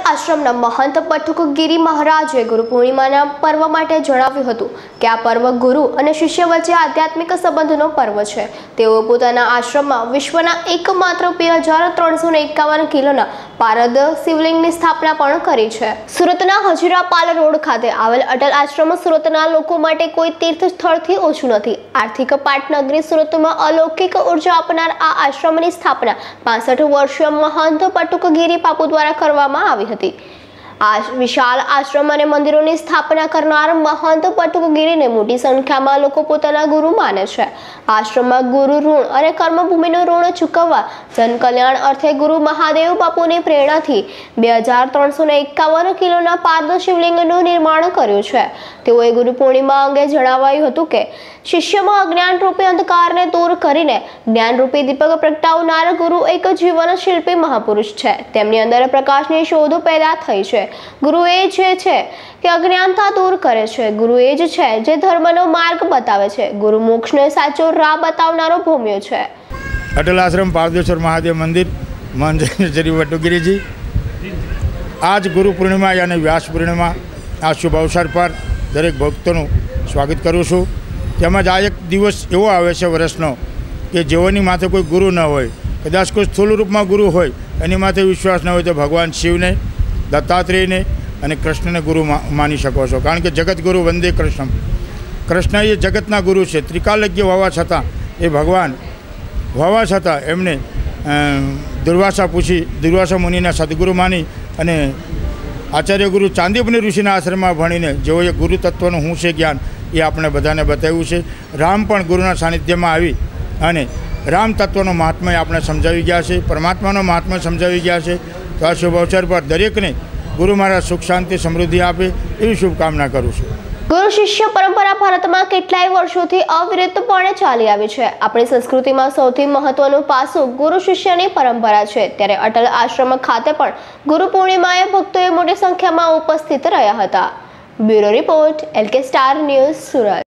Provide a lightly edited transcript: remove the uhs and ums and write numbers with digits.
આશ્રમના મહંત પટુકગીરી મહારાજે ગુરુ પૂર્ણિમાના પર્વ માટે જણાવ્યું હતું કે આ પર્વ ગુરુ અને શિષ્ય વચ્ચે આધ્યાત્મિક સંબંધનો પર્વ છે। તેઓ પોતાના આશ્રમમાં વિશ્વના એકમાત્ર 2351 કિલોના પારદ શિવલિંગની સ્થાપના પણ કરી છે। સુરતના હજીરાપાલ રોડ ખાતે આવેલ અટલ આશ્રમ સુરતના લોકો માટે કોઈ તીર્થ સ્થળથી ઓછું નથી। આર્થિક પાટનગરી સુરતમાં અલૌકિક ઉર્જા આપનાર આ આશ્રમની સ્થાપના 65 વર્ષીય મહંત પટુકગીરી બાપુ દ્વારા કરવામાં આવી હતી। આ વિશાળ આશ્રમ અને મંદિરોની સ્થાપના કરનાર મહંત પટુકગીરીને મોટી સંખ્યામાં લોકો પોતાના ગુરુ માને છે। આશ્રમમાં ગુરુ ઋણ અને કર્મભૂમિનું ઋણ ચૂકવવા જનકલ્યાણ અર્થે ગુરુ મહાદેવ બાપુની પ્રેરણાથી 2351 કિલોના પારદ શિવલિંગનું નિર્માણ કર્યું છે। તેઓએ ગુરુ પૂર્ણિમા અંગે જણાવ્યું હતું કે શિષ્યમાં અજ્ઞાન રૂપી અંધકારને દૂર કરીને જ્ઞાન રૂપી દીપક પ્રગટાવનાર ગુરુ એક જીવન શિલ્પી મહાપુરુષ છે। તેમની અંદર પ્રકાશની શોધ પેદા થઈ છે। ગુરુ એ જ છે કે અજ્ઞાનતા દૂર કરે છે। ગુરુ એ જ છે જે ધર્મનો માર્ગ બતાવે છે। ગુરુ મોક્ષનો સાચો રાહ બતાવનારો ભૂમ્યો છે। અટલ આશ્રમ પારદેશ્વર મહાદેવ મંદિર મંજરી પટુકગીરીજી આજ ગુરુ પૂર્ણિમા યાની વ્યાસ પૂર્ણિમા આ શુભ અવસર પર દરેક ભક્તોનું સ્વાગત કરું છું। તેમજ આ એક દિવસ એવો આવે છે વર્ષનો કે જેઓની માથે કોઈ ગુરુ ન હોય, કદાચ કોઈ સ્થૂળ રૂપમાં ગુરુ હોય એની માથે વિશ્વાસ ન હોય તો ભગવાન શિવને, દત્તાત્રેયને અને કૃષ્ણને ગુરુ માની શકો છો। કારણ કે જગતગુરુ વંદે કૃષ્ણ, કૃષ્ણ એ જગતના ગુરુ છે। ત્રિકાલજ્ઞ હોવા છતાં એ ભગવાન હોવા છતાં એમને દુર્વાસા મુનિના સદગુરુ માની અને આચાર્ય ગુરુ ચાંદીપની ઋષિના આશ્રમમાં ભણીને જેઓએ ગુરુ તત્વનું શું છે જ્ઞાન એ આપણે બધાને બતાવ્યું છે। રામ પણ ગુરુના સાનિધ્યમાં આવી અને રામ તત્વનો મહાત્મ્ય આપણે સમજાવી ગયા છે, પરમાત્માનો મહાત્મ્ય સમજાવી ગયા છે। તો આ શુભ અવસર પર દરેકને ગુરુ મહારાજ સુખ શાંતિ સમૃદ્ધિ આપે એવી શુભકામના કરું છું। ગુરુ શિષ્ય પરંપરા ભારતમાં કેટલાય વર્ષોથી અવિરતપણે ચાલી આવી છે। આપણી સંસ્કૃતિમાં સૌથી મહત્વનું પાસું ગુરુ શિષ્યની પરંપરા છે। ત્યારે અટલ આશ્રમ ખાતે પણ ગુરુ પૂર્ણિમાએ ભક્તોએ મોટી સંખ્યામાં ઉપસ્થિત રહ્યા હતા। Bureau report, LK star news, Surat.